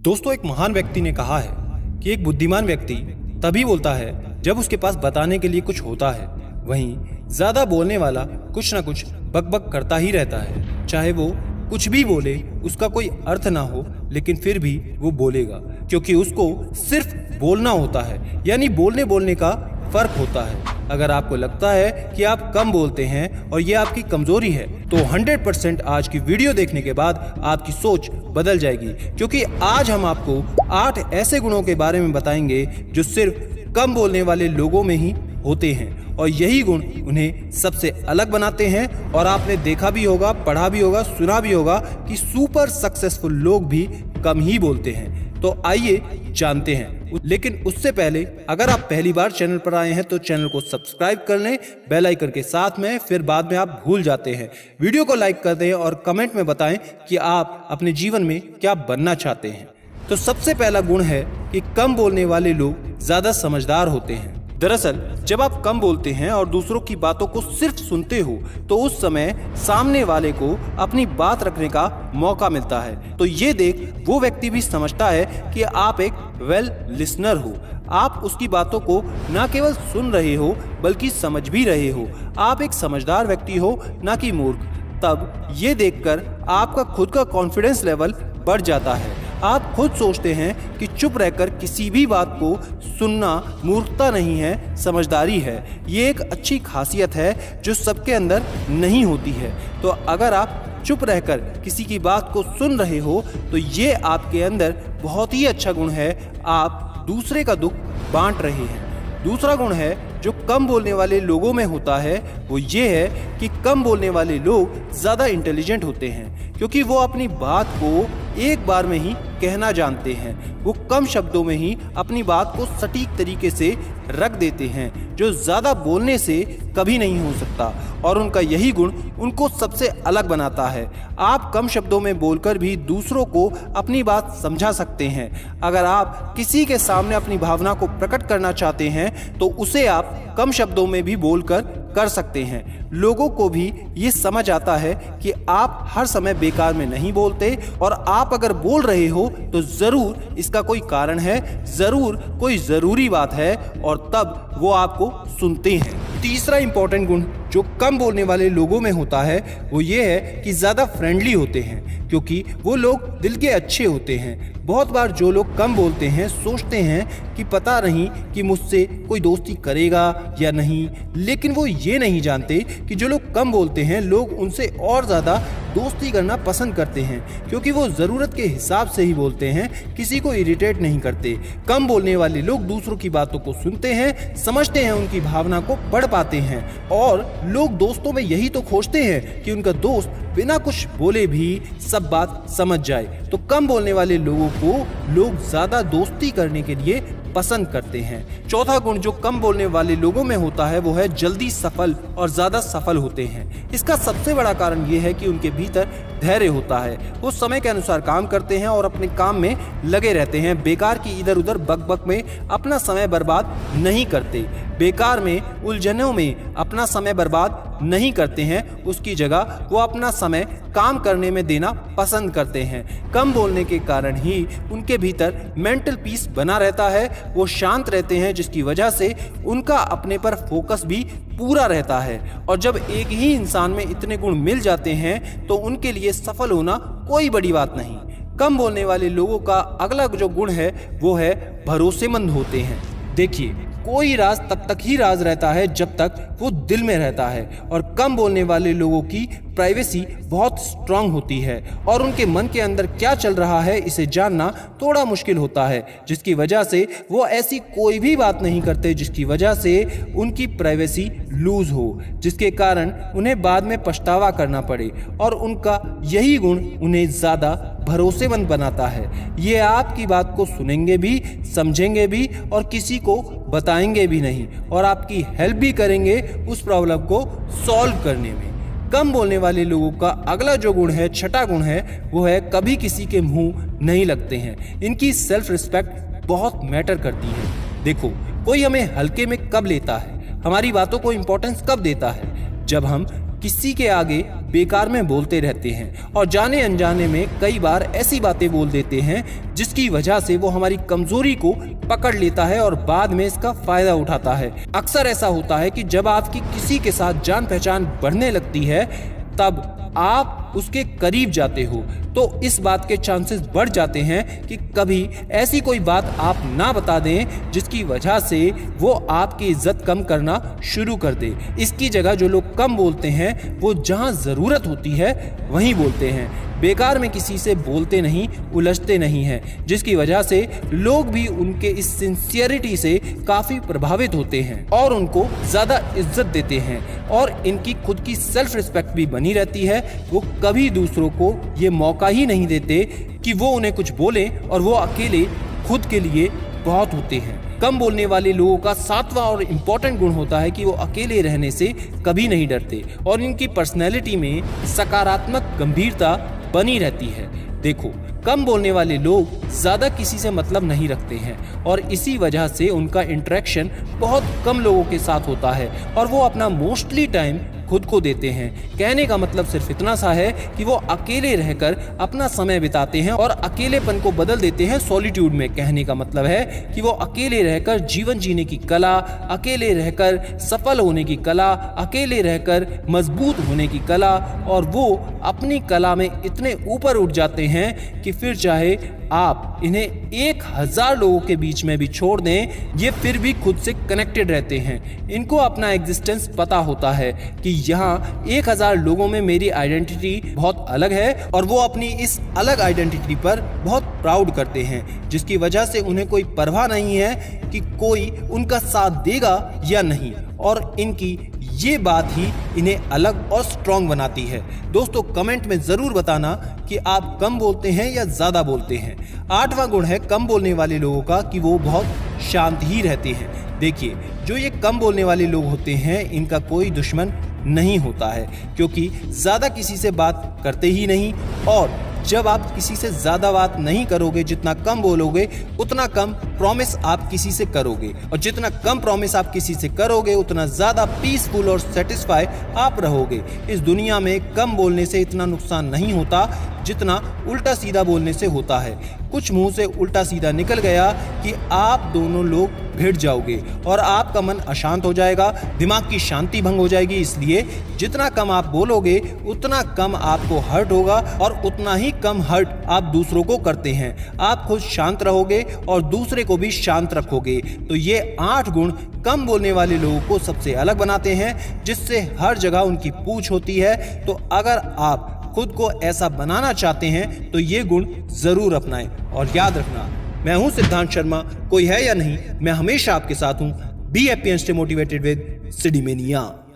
दोस्तों, एक महान व्यक्ति ने कहा है कि एक बुद्धिमान व्यक्ति तभी बोलता है जब उसके पास बताने के लिए कुछ होता है। वहीं ज्यादा बोलने वाला कुछ ना कुछ बकबक करता ही रहता है। चाहे वो कुछ भी बोले, उसका कोई अर्थ ना हो, लेकिन फिर भी वो बोलेगा, क्योंकि उसको सिर्फ बोलना होता है। यानी बोलने का फर्क होता है। अगर आपको लगता है कि आप कम बोलते हैं और ये आपकी कमजोरी है, तो 100% आज की वीडियो देखने के बाद आपकी सोच बदल जाएगी, क्योंकि आज हम आपको 8 ऐसे गुणों के बारे में बताएंगे जो सिर्फ कम बोलने वाले लोगों में ही होते हैं, और यही गुण उन्हें सबसे अलग बनाते हैं। और आपने देखा भी होगा, पढ़ा भी होगा, सुना भी होगा कि सुपर सक्सेसफुल लोग भी कम ही बोलते हैं। तो आइए जानते हैं। लेकिन उससे पहले अगर आप पहली बार चैनल पर आए हैं तो चैनल को सब्सक्राइब कर लें बेल आइकन के साथ में, फिर बाद में आप भूल जाते हैं। वीडियो को लाइक कर दें और कमेंट में बताएं कि आप अपने जीवन में क्या बनना चाहते हैं। तो सबसे पहला गुण है कि कम बोलने वाले लोग ज्यादा समझदार होते हैं। दरअसल जब आप कम बोलते हैं और दूसरों की बातों को सिर्फ सुनते हो, तो उस समय सामने वाले को अपनी बात रखने का मौका मिलता है। तो ये देख वो व्यक्ति भी समझता है कि आप एक वेल लिसनर हो। आप उसकी बातों को न केवल सुन रहे हो बल्कि समझ भी रहे हो। आप एक समझदार व्यक्ति हो, न कि मूर्ख। तब ये देखकर आपका खुद का कॉन्फिडेंस लेवल बढ़ जाता है। आप खुद सोचते हैं कि चुप रहकर किसी भी बात को सुनना मूर्खता नहीं है, समझदारी है। ये एक अच्छी खासियत है जो सबके अंदर नहीं होती है। तो अगर आप चुप रहकर किसी की बात को सुन रहे हो तो ये आपके अंदर बहुत ही अच्छा गुण है। आप दूसरे का दुख बांट रहे हैं। दूसरा गुण है जो कम बोलने वाले लोगों में होता है, वो ये है कि कम बोलने वाले लोग ज़्यादा इंटेलिजेंट होते हैं, क्योंकि वो अपनी बात को एक बार में ही कहना जानते हैं। वो कम शब्दों में ही अपनी बात को सटीक तरीके से रख देते हैं, जो ज़्यादा बोलने से कभी नहीं हो सकता। और उनका यही गुण उनको सबसे अलग बनाता है। आप कम शब्दों में बोलकर भी दूसरों को अपनी बात समझा सकते हैं। अगर आप किसी के सामने अपनी भावना को प्रकट करना चाहते हैं तो उसे आप कम शब्दों में भी बोलकर कर सकते हैं। लोगों को भी ये समझ आता है कि आप हर समय बेकार में नहीं बोलते, और आप अगर बोल रहे हो तो जरूर इसका कोई कारण है, जरूर कोई जरूरी बात है, और तब वो आपको सुनते हैं। तीसरा इंपॉर्टेंट गुण जो कम बोलने वाले लोगों में होता है वो ये है कि ज़्यादा फ्रेंडली होते हैं, क्योंकि वो लोग दिल के अच्छे होते हैं। बहुत बार जो लोग कम बोलते हैं सोचते हैं कि पता नहीं कि मुझसे कोई दोस्ती करेगा या नहीं, लेकिन वो ये नहीं जानते कि जो लोग कम बोलते हैं लोग उनसे और ज़्यादा दोस्ती करना पसंद करते हैं, क्योंकि वो ज़रूरत के हिसाब से ही बोलते हैं, किसी को इरिटेट नहीं करते। कम बोलने वाले लोग दूसरों की बातों को सुनते हैं, समझते हैं, उनकी भावना को पढ़ पाते हैं। और लोग दोस्तों में यही तो खोजते हैं कि उनका दोस्त बिना कुछ बोले भी सब बात समझ जाए। तो कम बोलने वाले लोगों को लोग ज्यादा दोस्ती करने के लिए पसंद करते हैं। चौथा गुण जो कम बोलने वाले लोगों में होता है वो है जल्दी सफल और ज्यादा सफल होते हैं। इसका सबसे बड़ा कारण ये है कि उनके भीतर धैर्य होता है। वो समय के अनुसार काम करते हैं और अपने काम में लगे रहते हैं। बेकार की इधर उधर बकबक में अपना समय बर्बाद नहीं करते। बेकार में उलझनों में अपना समय बर्बाद नहीं करते हैं। उसकी जगह वो अपना समय काम करने में देना पसंद करते हैं। कम बोलने के कारण ही उनके भीतर मेंटल पीस बना रहता है। वो शांत रहते हैं, जिसकी वजह से उनका अपने पर फोकस भी पूरा रहता है। और जब एक ही इंसान में इतने गुण मिल जाते हैं तो उनके लिए सफल होना कोई बड़ी बात नहीं। कम बोलने वाले लोगों का अगला जो गुण है वो है भरोसेमंद होते हैं। देखिए, कोई राज तब तक ही राज रहता है जब तक वो दिल में रहता है, और कम बोलने वाले लोगों की प्राइवेसी बहुत स्ट्रांग होती है, और उनके मन के अंदर क्या चल रहा है इसे जानना थोड़ा मुश्किल होता है, जिसकी वजह से वो ऐसी कोई भी बात नहीं करते जिसकी वजह से उनकी प्राइवेसी लूज हो, जिसके कारण उन्हें बाद में पछतावा करना पड़े। और उनका यही गुण उन्हें ज़्यादा भरोसेमंद बनाता है। ये आपकी बात को सुनेंगे भी, समझेंगे भी, और किसी को बताएंगे भी नहीं, और आपकी हेल्प भी करेंगे उस प्रॉब्लम को सॉल्व करने में। कम बोलने वाले लोगों का अगला जो गुण है, छठा गुण है, वो है कभी किसी के मुंह नहीं लगते हैं। इनकी सेल्फ रिस्पेक्ट बहुत मैटर करती है। देखो, कोई हमें हल्के में कब लेता है, हमारी बातों को इम्पोर्टेंस कब देता है, जब हम किसी के आगे बेकार में बोलते रहते हैं और जाने अनजाने में कई बार ऐसी बातें बोल देते हैं जिसकी वजह से वो हमारी कमजोरी को पकड़ लेता है और बाद में इसका फायदा उठाता है। अक्सर ऐसा होता है कि जब आपकी किसी के साथ जान पहचान बढ़ने लगती है तब आप उसके करीब जाते हो तो इस बात के चांसेस बढ़ जाते हैं कि कभी ऐसी कोई बात आप ना बता दें जिसकी वजह से वो आपकी इज्जत कम करना शुरू कर दे। इसकी जगह जो लोग कम बोलते हैं वो जहां ज़रूरत होती है वहीं बोलते हैं, बेकार में किसी से बोलते नहीं, उलझते नहीं हैं, जिसकी वजह से लोग भी उनके इस सिंसियरिटी से काफ़ी प्रभावित होते हैं और उनको ज़्यादा इज्जत देते हैं और इनकी खुद की सेल्फ रिस्पेक्ट भी बनी रहती है। वो कभी दूसरों को ये मौका ही नहीं देते कि वो उन्हें कुछ बोले और वो अकेले खुद के लिए बहुत होते हैं। कम बोलने वाले लोगों का सातवां और इम्पोर्टेंट गुण होता है कि वो अकेले रहने से कभी नहीं डरते और इनकी पर्सनैलिटी में सकारात्मक गंभीरता बनी रहती है। देखो, कम बोलने वाले लोग ज़्यादा किसी से मतलब नहीं रखते हैं और इसी वजह से उनका इंटरेक्शन बहुत कम लोगों के साथ होता है और वो अपना मोस्टली टाइम खुद को देते हैं। कहने का मतलब सिर्फ इतना सा है कि वो अकेले रहकर अपना समय बिताते हैं और अकेलेपन को बदल देते हैं सॉलिट्यूड में। कहने का मतलब है कि वो अकेले रहकर जीवन जीने की कला, अकेले रहकर सफल होने की कला, अकेले रहकर मजबूत होने की कला, और वो अपनी कला में इतने ऊपर उठ जाते हैं कि फिर चाहे आप इन्हें 1000 लोगों के बीच में भी छोड़ दें, ये फिर भी खुद से कनेक्टेड रहते हैं। इनको अपना एग्जिस्टेंस पता होता है कि यहाँ 1000 लोगों में मेरी आइडेंटिटी बहुत अलग है और वो अपनी इस अलग आइडेंटिटी पर बहुत प्राउड करते हैं, जिसकी वजह से उन्हें कोई परवाह नहीं है कि कोई उनका साथ देगा या नहीं, और इनकी ये बात ही इन्हें अलग और स्ट्रॉन्ग बनाती है। दोस्तों, कमेंट में ज़रूर बताना कि आप कम बोलते हैं या ज़्यादा बोलते हैं। 8वां गुण है कम बोलने वाले लोगों का कि वो बहुत शांत ही रहते हैं। देखिए, जो ये कम बोलने वाले लोग होते हैं इनका कोई दुश्मन नहीं होता है, क्योंकि ज़्यादा किसी से बात करते ही नहीं, और जब आप किसी से ज़्यादा बात नहीं करोगे, जितना कम बोलोगे उतना कम प्रॉमिस आप किसी से करोगे, और जितना कम प्रॉमिस आप किसी से करोगे उतना ज़्यादा पीसफुल और सेटिस्फाई आप रहोगे। इस दुनिया में कम बोलने से इतना नुकसान नहीं होता जितना उल्टा सीधा बोलने से होता है। कुछ मुंह से उल्टा सीधा निकल गया कि आप दोनों लोग भिड़ जाओगे और आपका मन अशांत हो जाएगा, दिमाग की शांति भंग हो जाएगी। इसलिए जितना कम आप बोलोगे उतना कम आपको हर्ट होगा और उतना ही कम हर्ट आप दूसरों को करते हैं। आप खुद शांत रहोगे और दूसरे को भी शांत रखोगे। तो ये 8 गुण कम बोलने वाले लोगों को सबसे अलग बनाते हैं, जिससे हर जगह उनकी पूछ होती है। तो अगर आप खुद को ऐसा बनाना चाहते हैं तो ये गुण जरूर अपनाएं। और याद रखना, मैं हूं सिद्धांत शर्मा, कोई है या नहीं, मैं हमेशा आपके साथ हूं। Be happy and stay motivated with सिडीमेनिया।